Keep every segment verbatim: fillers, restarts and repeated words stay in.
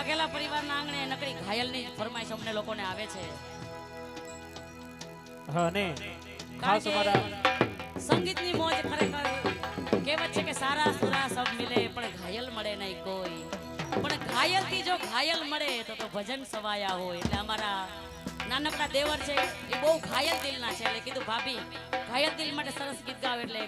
વાઘેલા પરિવારના આંગણે નકરી ઘાયલની ફરમાઈશ અમને લોકોને આવે છે. હા ને ખાસ અમારા સંગીતની મોજ ખરેખર કહેવત છે કે સારા સુરા સબ મિલે પણ ઘાયલ મળે નહીં કોઈ. પણ ઘાયલથી જો ઘાયલ મળે તો તો ભજન સવાયા હોય. એટલે અમારા નાનકડા દેવર છે એ બહુ ઘાયલ દિલના છે. એટલે કીધું ભાભી ઘાયલ દિલ માટે સરસ ગીત ગાવ. એટલે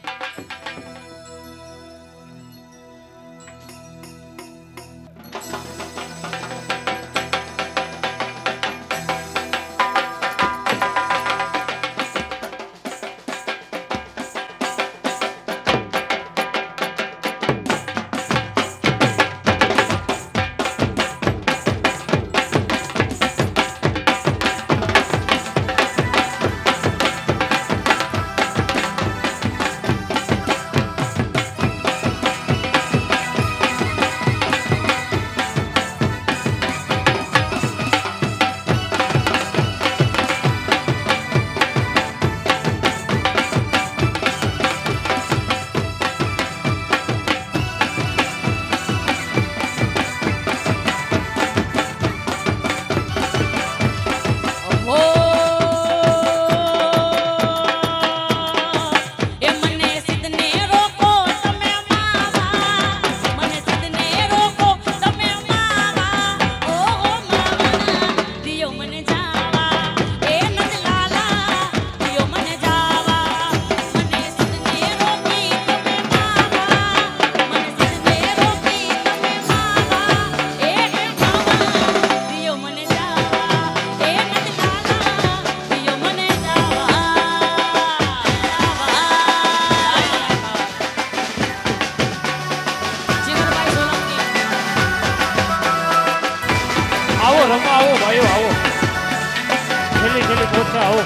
રમવા આવો ભાઈઓ આવો છેલ્લી છેલ્લી પહોંચતા આવો.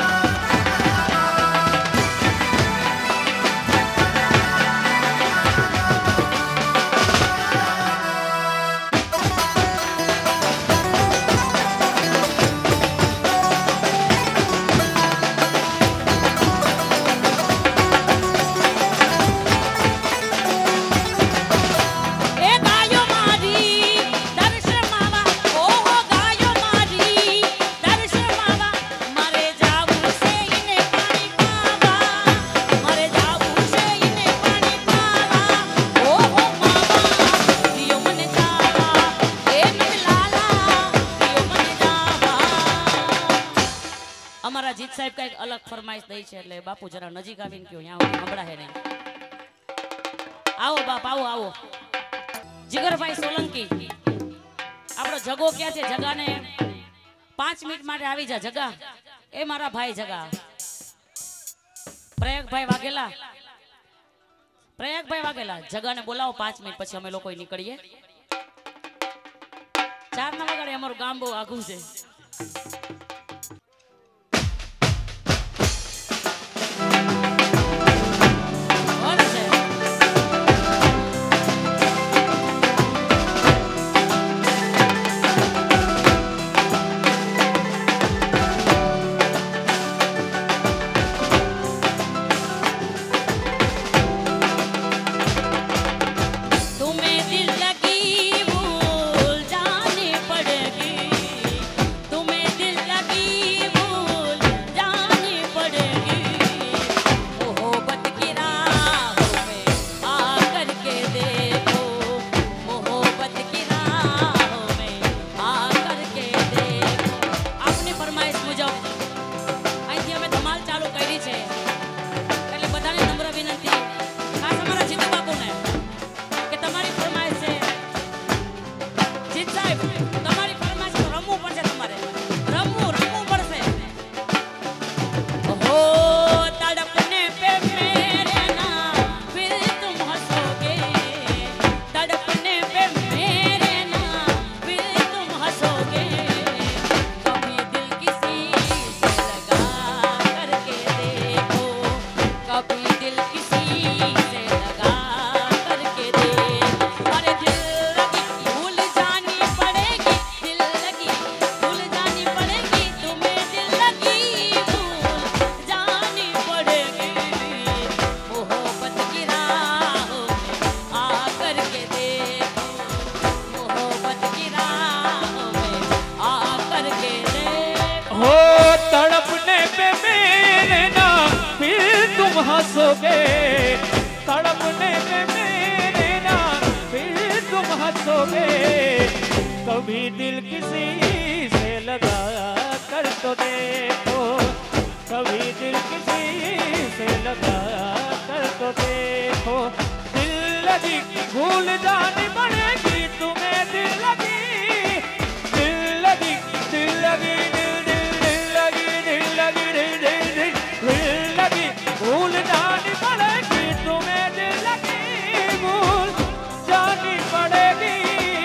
જીત સાહેબ કઈક અલગ ફરમાઈશ દઈ છે. એટલે બાપુ જરા નજીક આવીને કયો અહીંયા હમણાં હે નહીં. આવો બાપ આવો આવો. જીગરભાઈ સોલંકી આપણો જગો ક્યાં છે? જગાને પાંચ મિનિટ માટે આવી જા. જગા એ મારા ભાઈ જગા. પ્રયાગભાઈ વાઘેલા પ્રયાગભાઈ વાઘેલા જગાને બોલાવો પાંચ મિનિટ પછી અમે લોકો નીકળીએ. ચાર ના વગાડે અમારું ગામ બહુ આઘું છે. तुम्हें दिल हंसोगे, कभी दिल किसी से लगा कर तो देखो, कभी दिल किसी से लगा कर तो देखो। दिल लगी भूल जानी पड़ेगी तुम्हें, दिल लगी दिल लगी दिल लगी दिल दिल दिल लगी दिल लगी दिल दिल दिल दिल लगी भूल जानी पड़ेगी तुम्हें, दिल लगी भूल जानी पड़ेगी।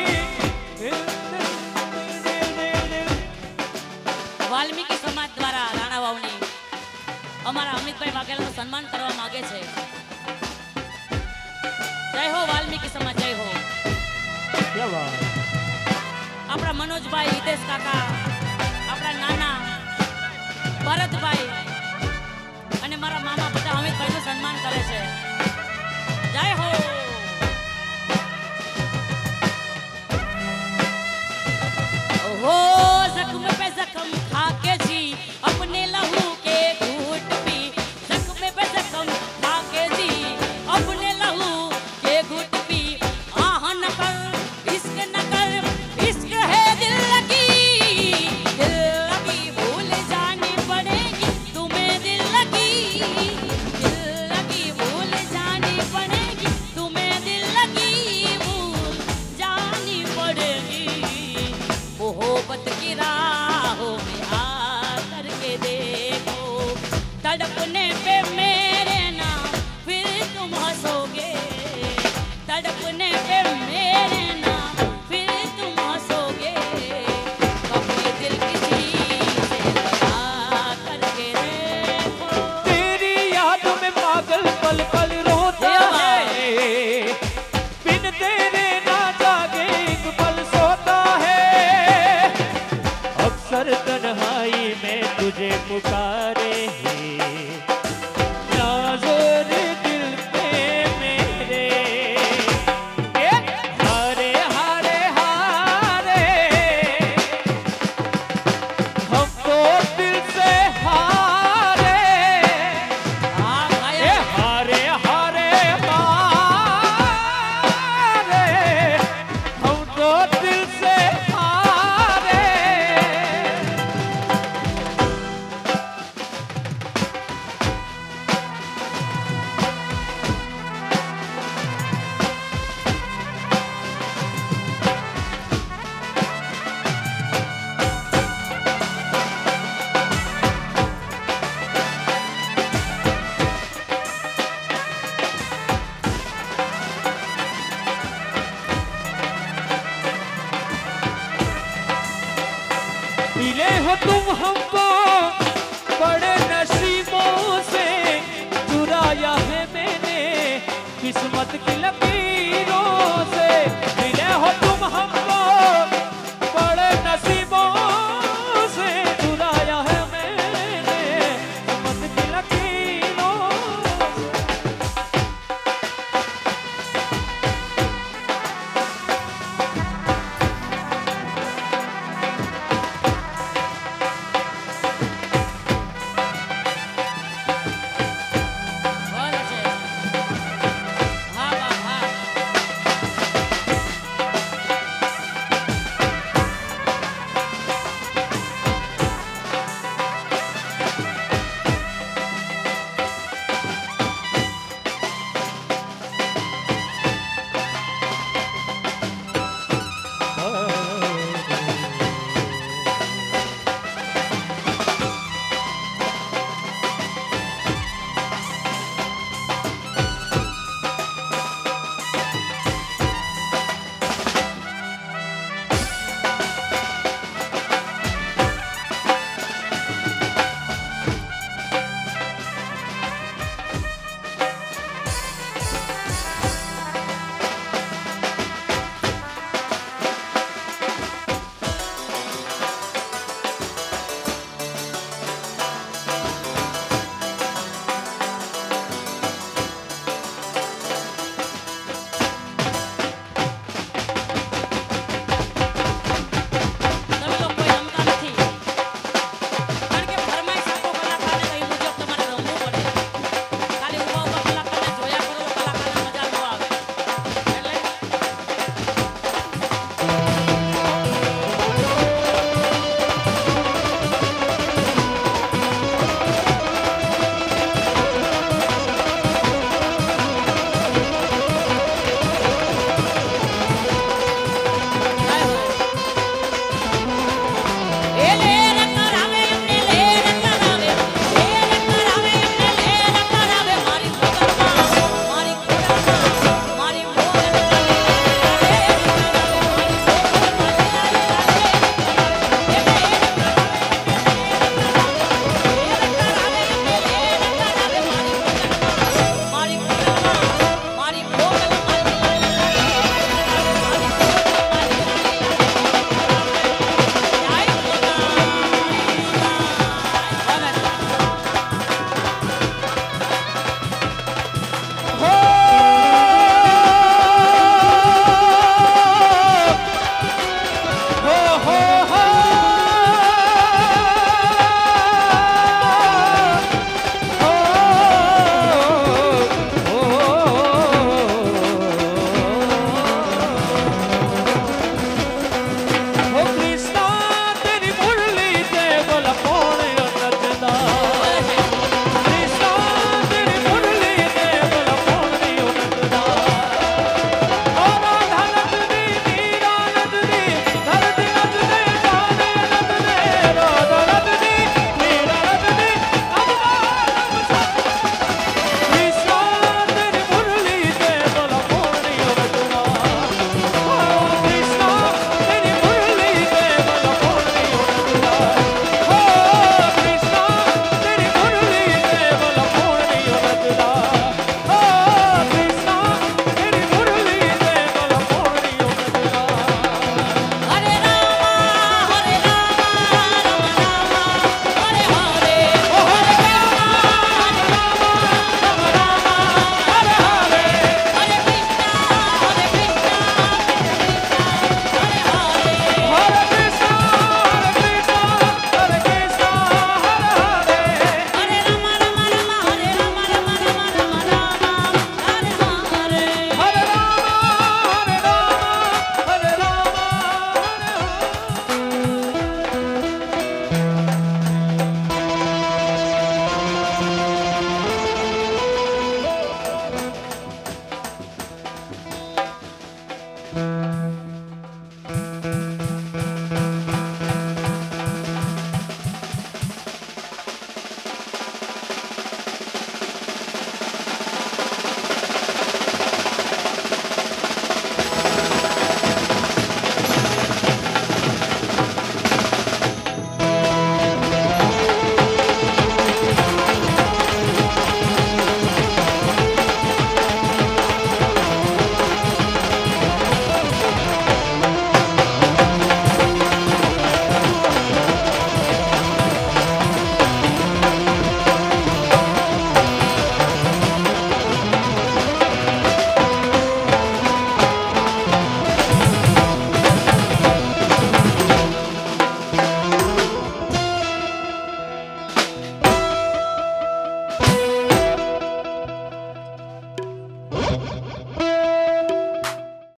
વાલ્મીકી સમાજ દ્વારા રાણા વાવની અમારા અમિતભાઈ વાઘેલાનું સન્માન કરવા માંગે છે। જય હો વાલ્મીકી સમાજ, જય હો। क्या बात। આપણા મનોજભાઈ, હિતેશ કાકા, આપણા નાના ભરતભાઈ અને મારા મામા બધા અમિતભાઈનું સન્માન કરે છે। જય હો। ओहो जख्म पे जख्म खाके जी अपने लहू के घूट पी, जख्म पे जख्म खाके जी अपने लहू के घूट पी। आह न कर इश्क न कर, इश्क है दिल लगी, दिल लगी भूल जानी पड़ेगी तुम्हें, दिल लगी दिल लगी भूल जानी पड़ेगी तुम्हें, दिल लगी भूल जानी पड़ेगी। मोहब्बत की राहों में आ करके देखो, तड़पने पे मेरे नाम फिर तुम हंसोगे, तड़पने पे मेरे नाम फिर तुम हंसोगे। कभी दिल किसी से लगा करके देखो, तेरी याद में पागल पल पल रोता है, बिन तेरे ना जागे एक पल सोता है। अक्सर तन्हाई में तुझे पुकारे नाज़ोर दिल पे मेरे, ये हारे हारे हारे हम तो दिल से हारे, आ ये गया हारे हारे हारे हम तो दिल से हारे। मिले हो तुम हमको बड़े नसीबों से, चुराया है मैंने किस्मत की लकीर